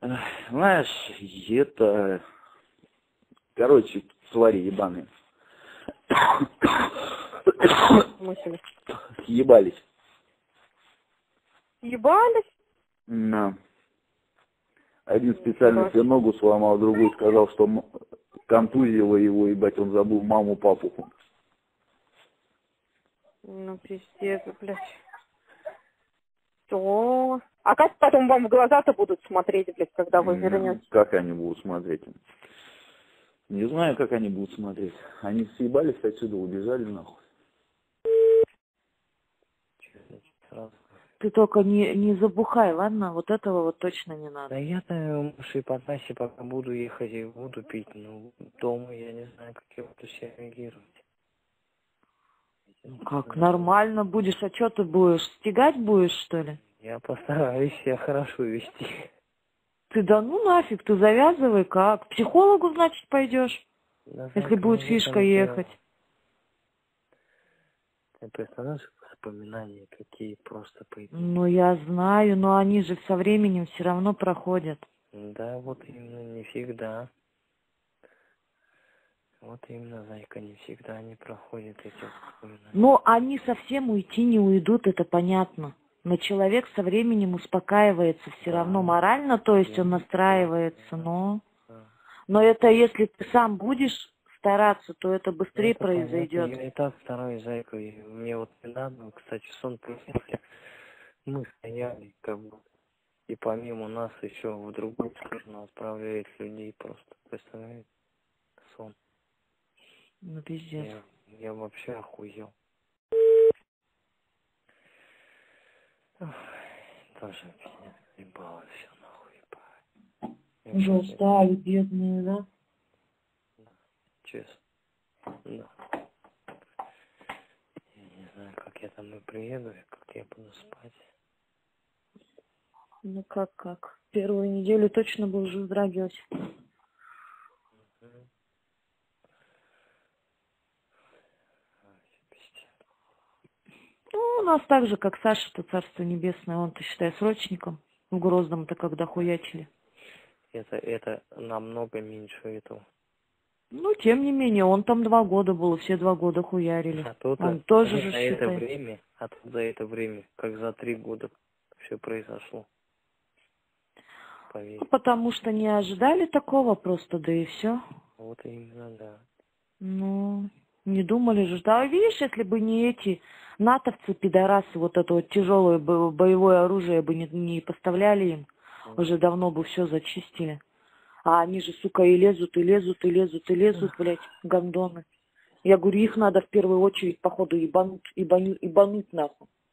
Знаешь, это... Короче, твари ебаные. Мысли. Ебались. Ебались? Да. Один специально себе ногу сломал, другой сказал, что контузило его, ебать, он забыл маму, папу. Ну, пиздец, блядь. Что? А как потом вам в глаза-то будут смотреть, блядь, когда вы вернетесь? Как они будут смотреть? Не знаю, как они будут смотреть. Они съебались отсюда, убежали нахуй. Ты только не забухай, ладно? Вот этого вот точно не надо. Да я-то в Ипатасе пока буду ехать и буду пить, но дома я не знаю, как я буду себя реагировать. Ну как, нормально будешь, а что ты будешь? Стегать будешь, что ли? Я постараюсь себя хорошо вести. Ты да ну нафиг, ты завязывай как? К психологу, значит, пойдешь, Да, если будет фишка ехать. Ты представляешь, воспоминания какие просто пойдут. Ну я знаю, но они же со временем все равно проходят. Да, вот именно не всегда. Вот именно, зайка, не всегда они проходят эти воспоминания. Но они совсем уйти не уйдут, это понятно. Но человек со временем успокаивается все равно морально, то есть он настраивается, но это если ты сам будешь стараться, то это быстрее произойдет. Я и так стараюсь, зайка, и мне вот недавно, кстати, сон приснился. Мы стояли, как бы, и помимо нас еще в другую сторону отправляют людей просто, представляете, сон. Ну пиздец. Я вообще охуел. Тоже пиздец, ебало все нахуй, ебать. Уже устали, бедные, да? Честно. Да. Я не знаю, как я там и приеду, и как я буду спать. Ну как? Первую неделю точно будешь вздрагивать. Ну, у нас так же, как Саша-то, Царство Небесное, он-то, считай, срочником. В Грозном-то когда хуячили. Это намного меньше этого. Ну, тем не менее, он там 2 года был, все 2 года хуярили. А тут он тоже же, за считай. это время, за это время, как за 3 года все произошло. Поверь. Ну, потому что не ожидали такого просто, да и все. Вот именно, да. Ну, не думали же. Да, видишь, если бы не эти натовцы, пидорасы, вот это вот тяжелое боевое оружие бы не поставляли им, уже давно бы все зачистили. А они же, сука, и лезут, блядь, гандоны. Я говорю, их надо в первую очередь, походу, ебануть нахуй.